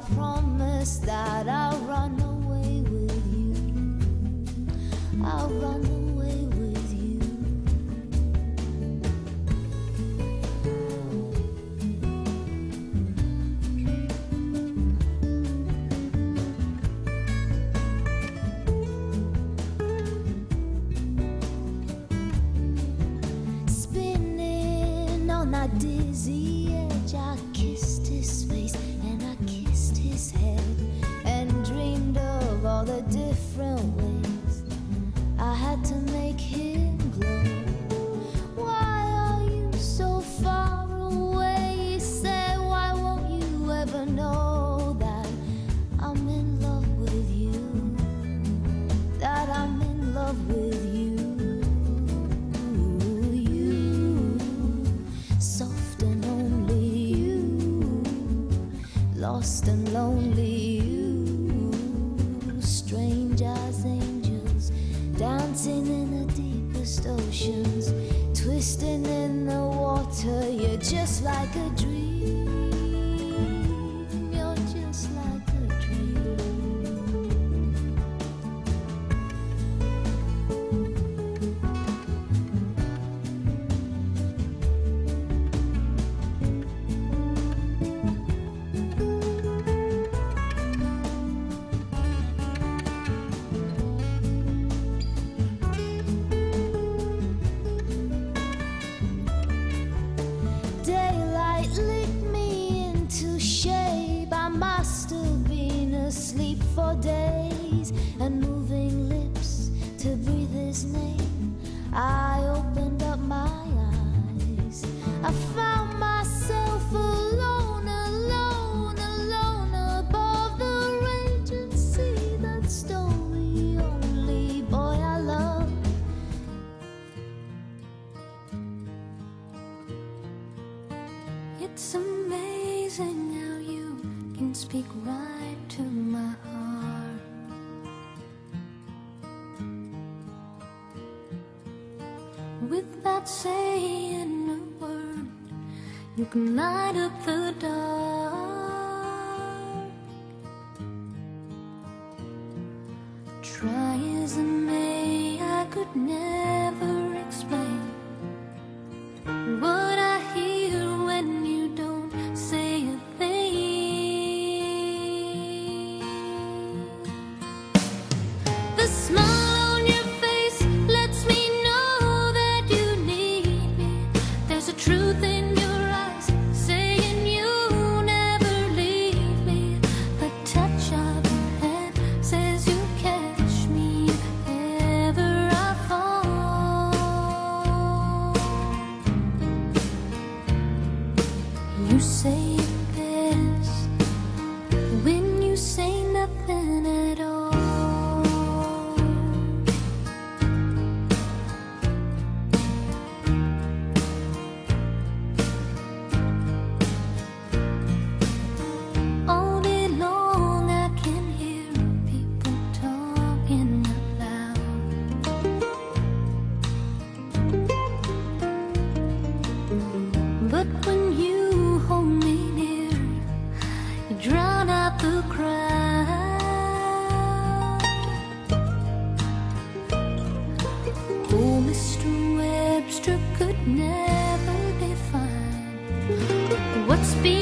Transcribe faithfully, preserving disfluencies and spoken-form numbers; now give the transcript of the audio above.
promise that I'll run away with you. I'll run away with you. Spinning on that dizzy edge, I kissed his face and I kissed his head, and dreamed of all the different ways I had to make him glow. Why are you so far away? He said, why won't you ever know that I'm in love with you, that I'm in love with you. You, soft and only you, lost and lonely you, strange as angels, dancing in the deepest oceans, twisting in the water. You're just like a dream, you're just like a dream. Daylight licked me into shape. I must have been asleep for days, and moving lips to breathe his name. I opened up my eyes. I found myself alone, alone, alone above the raging sea that stole the only boy I loved. It's amazing how you can speak right to my heart. Without saying a word, you can light up the dark. Try as I may, I could never explain what I hear when you don't say a thing. The smile on your face lets me know that you need me. There's a truth in your eyes saying you'll never leave me. The touch of your hand says you catch me if ever I fall. You say it best when you say nothing at all. All day long I can hear people talking out loud, but when you hold me near, you drown out the crowd. Oh, Mister Webster could never define what's beyond